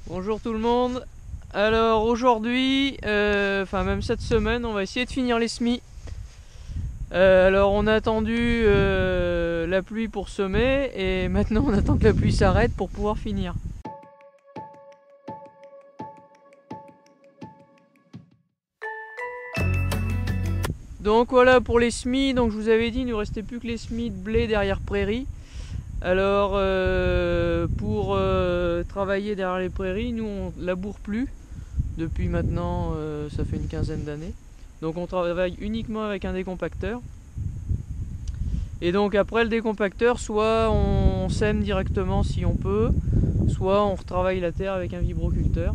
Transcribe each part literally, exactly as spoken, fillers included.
Bonjour tout le monde. Alors aujourd'hui, euh, enfin même cette semaine, on va essayer de finir les semis. Euh, alors on a attendu euh, la pluie pour semer et maintenant on attend que la pluie s'arrête pour pouvoir finir. Donc voilà pour les semis. Donc je vous avais dit, il ne nous restait plus que les semis de blé derrière prairie. Alors euh, pour euh, travailler derrière les prairies, nous on laboure plus depuis maintenant, euh, ça fait une quinzaine d'années. Donc on travaille uniquement avec un décompacteur. Et donc après le décompacteur, soit on sème directement si on peut, soit on retravaille la terre avec un vibroculteur.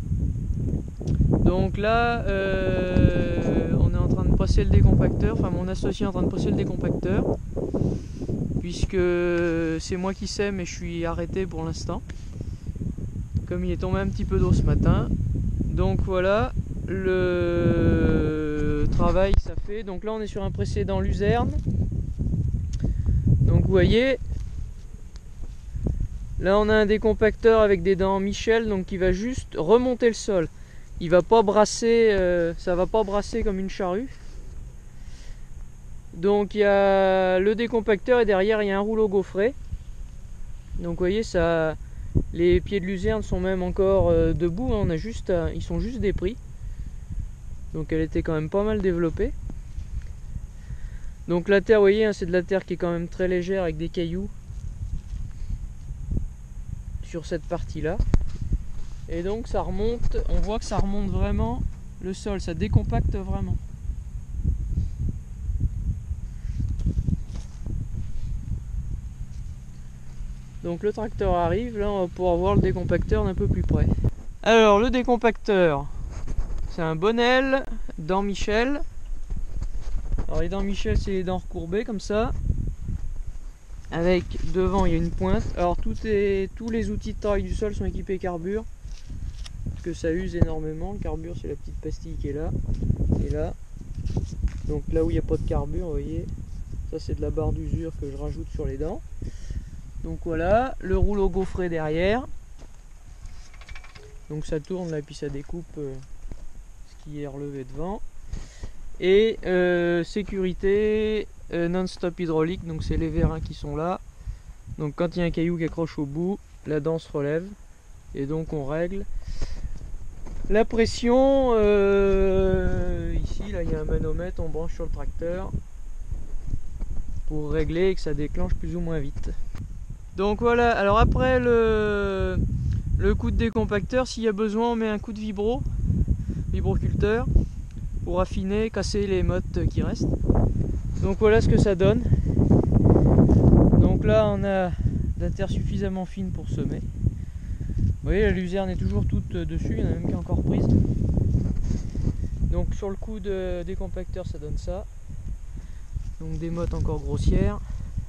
Donc là, euh, on est en train de passer le décompacteur, enfin mon associé est en train de passer le décompacteur, puisque c'est moi qui sème et je suis arrêté pour l'instant, comme il est tombé un petit peu d'eau ce matin. Donc voilà le travail que ça fait. Donc là on est sur un précédent luzerne. Donc vous voyez, là on a un décompacteur avec des dents Michel, donc qui va juste remonter le sol. Il va pas brasser, euh, ça va pas brasser comme une charrue. Donc il y a le décompacteur et derrière il y a un rouleau gaufré. Donc vous voyez, ça, les pieds de luzerne sont même encore euh, debout. Hein, on a juste, à, ils sont juste dépris. Donc elle était quand même pas mal développée. Donc la terre, vous voyez, hein, c'est de la terre qui est quand même très légère avec des cailloux sur cette partie-là. Et donc ça remonte, on voit que ça remonte vraiment le sol, ça décompacte vraiment. Donc le tracteur arrive, là on va pouvoir voir le décompacteur d'un peu plus près. Alors le décompacteur, c'est un Bonnel, dents Michel. Alors les dents Michel, c'est les dents recourbées comme ça. Avec devant il y a une pointe. Alors tout est, tous les outils de travail du sol sont équipés carbure. Parce que ça use énormément. Le carbure, c'est la petite pastille qui est là. Et là. Donc là où il n'y a pas de carbure, vous voyez. Ça c'est de la barre d'usure que je rajoute sur les dents. Donc voilà, le rouleau gaufré derrière. Donc ça tourne là, puis ça découpe euh, ce qui est relevé devant. Et euh, sécurité euh, non-stop hydraulique, donc c'est les vérins qui sont là. Donc quand il y a un caillou qui accroche au bout, la dent se relève et donc on règle la pression. Euh, ici là il y a un manomètre, on branche sur le tracteur pour régler et que ça déclenche plus ou moins vite. Donc voilà, alors après le, le coup de décompacteur, s'il y a besoin on met un coup de vibro, vibroculteur, pour affiner, casser les mottes qui restent. Donc voilà ce que ça donne. Donc là on a de la terre suffisamment fine pour semer. Vous voyez, la luzerne est toujours toute dessus, il y en a même qui est encore prise. Donc sur le coup de décompacteur ça donne ça. Donc des mottes encore grossières.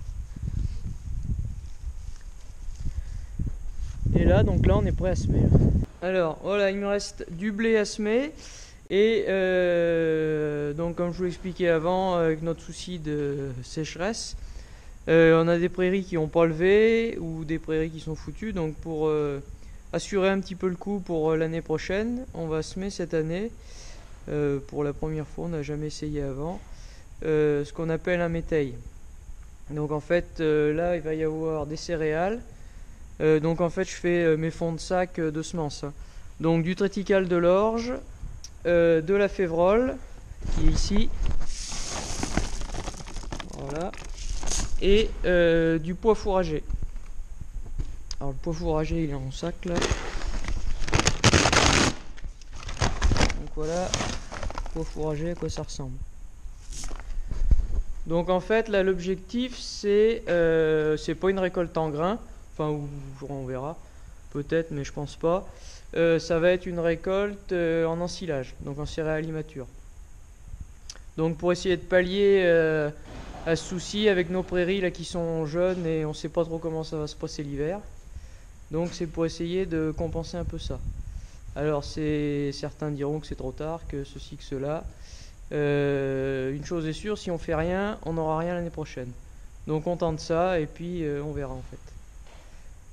Et là, donc là on est prêt à semer. Alors voilà, il me reste du blé à semer. Et euh, donc comme je vous l'expliquais avant, avec notre souci de sécheresse, euh, on a des prairies qui n'ont pas levé ou des prairies qui sont foutues. Donc pour euh, assurer un petit peu le coup pour l'année prochaine, on va semer cette année, euh, pour la première fois, on n'a jamais essayé avant, euh, ce qu'on appelle un métail. Donc en fait euh, là il va y avoir des céréales. Euh, donc en fait je fais euh, mes fonds de sac euh, de semences. Donc du triticale de l'orge, Euh, de la févrole qui est ici, voilà, et euh, du pois fourragé. Alors le pois fourragé il est en sac là, donc voilà, pois fourragé, à quoi ça ressemble. Donc en fait là l'objectif c'est euh, c'est pas une récolte en grains, enfin on verra peut-être, mais je pense pas. Euh, ça va être une récolte euh, en ensilage, donc en céréales matures. Donc pour essayer de pallier euh, à ce souci avec nos prairies là qui sont jeunes et on sait pas trop comment ça va se passer l'hiver. Donc c'est pour essayer de compenser un peu ça. Alors c'est, certains diront que c'est trop tard, que ceci, que cela. Euh, une chose est sûre, si on fait rien, on n'aura rien l'année prochaine. Donc on tente ça et puis euh, on verra en fait.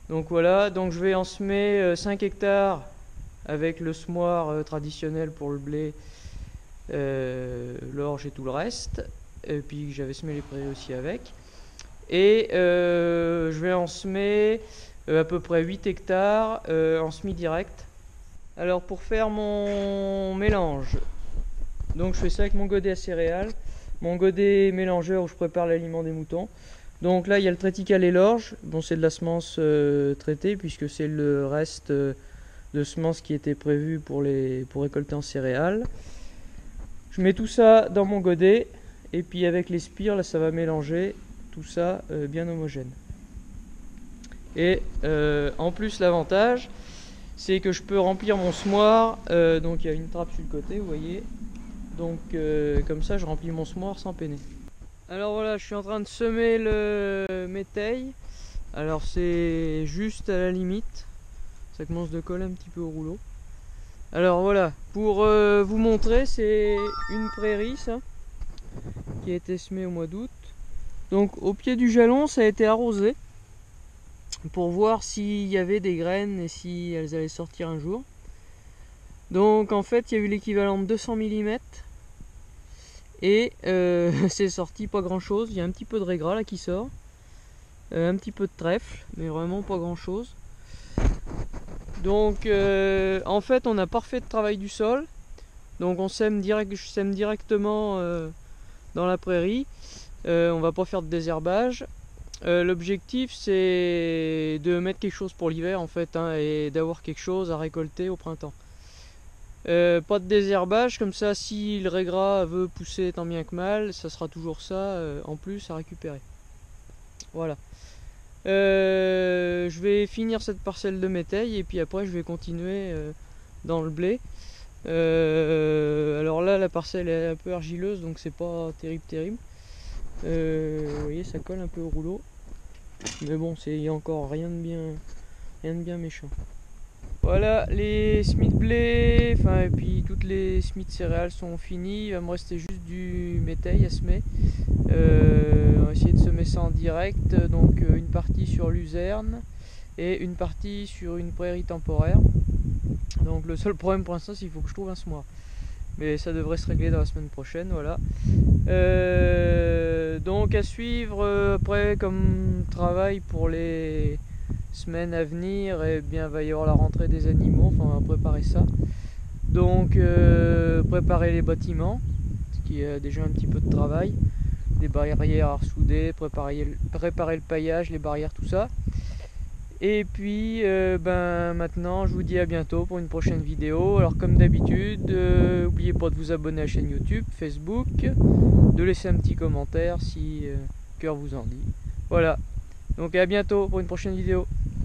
Donc voilà, donc je vais en semer euh, cinq hectares avec le semoir euh, traditionnel pour le blé, euh, l'orge et tout le reste. Et puis j'avais semé les prairies aussi avec. Et euh, je vais en semer euh, à peu près huit hectares euh, en semis direct. Alors pour faire mon mélange, donc je fais ça avec mon godet à céréales, mon godet mélangeur où je prépare l'aliment des moutons. Donc là il y a le triticale et l'orge, bon c'est de la semence euh, traitée puisque c'est le reste euh, de semences qui était prévu pour, les, pour récolter en céréales. Je mets tout ça dans mon godet et puis avec les spires là ça va mélanger tout ça euh, bien homogène. Et euh, en plus l'avantage c'est que je peux remplir mon semoir, euh, donc il y a une trappe sur le côté vous voyez, donc euh, comme ça je remplis mon semoir sans peiner. Alors voilà, je suis en train de semer le métail. Alors c'est juste à la limite, ça commence de coller un petit peu au rouleau. Alors voilà, pour euh, vous montrer, c'est une prairie ça, qui a été semée au mois d'août. Donc au pied du jalon ça a été arrosé pour voir s'il y avait des graines et si elles allaient sortir un jour. Donc en fait il y a eu l'équivalent de deux cents millimètres et euh, c'est sorti pas grand chose. Il y a un petit peu de régras là qui sort, euh, un petit peu de trèfle, mais vraiment pas grand chose. Donc euh, en fait on a pas refait de travail du sol, donc on sème direct, je sème directement euh, dans la prairie. Euh, on va pas faire de désherbage. Euh, L'objectif c'est de mettre quelque chose pour l'hiver en fait, hein, et d'avoir quelque chose à récolter au printemps. Euh, pas de désherbage, comme ça si le régras veut pousser tant bien que mal, ça sera toujours ça euh, en plus à récupérer. Voilà. Euh, je vais finir cette parcelle de métail et puis après je vais continuer euh, dans le blé. Euh, alors là la parcelle est un peu argileuse donc c'est pas terrible terrible. Euh, vous voyez ça colle un peu au rouleau. Mais bon, il n'y a encore rien de bien, rien de bien méchant. Voilà, les semis de blé, enfin et puis toutes les semis de céréales sont finis. Il va me rester juste du métail à semer. Euh, on va essayer de semer ça en direct, donc une partie sur luzerne et une partie sur une prairie temporaire. Donc le seul problème pour l'instant, c'est qu'il faut que je trouve un semoir. Mais ça devrait se régler dans la semaine prochaine, voilà. Euh, donc à suivre euh, après comme travail pour les semaines à venir, et eh bien va y avoir la rentrée des animaux, enfin on va préparer ça. Donc euh, préparer les bâtiments, ce qui est déjà un petit peu de travail, des barrières à ressouder, préparer, préparer le paillage, les barrières, tout ça. Et puis euh, ben maintenant je vous dis à bientôt pour une prochaine vidéo. Alors comme d'habitude, euh, n'oubliez pas de vous abonner à la chaîne YouTube, Facebook, de laisser un petit commentaire si euh, cœur vous en dit. Voilà, donc à bientôt pour une prochaine vidéo.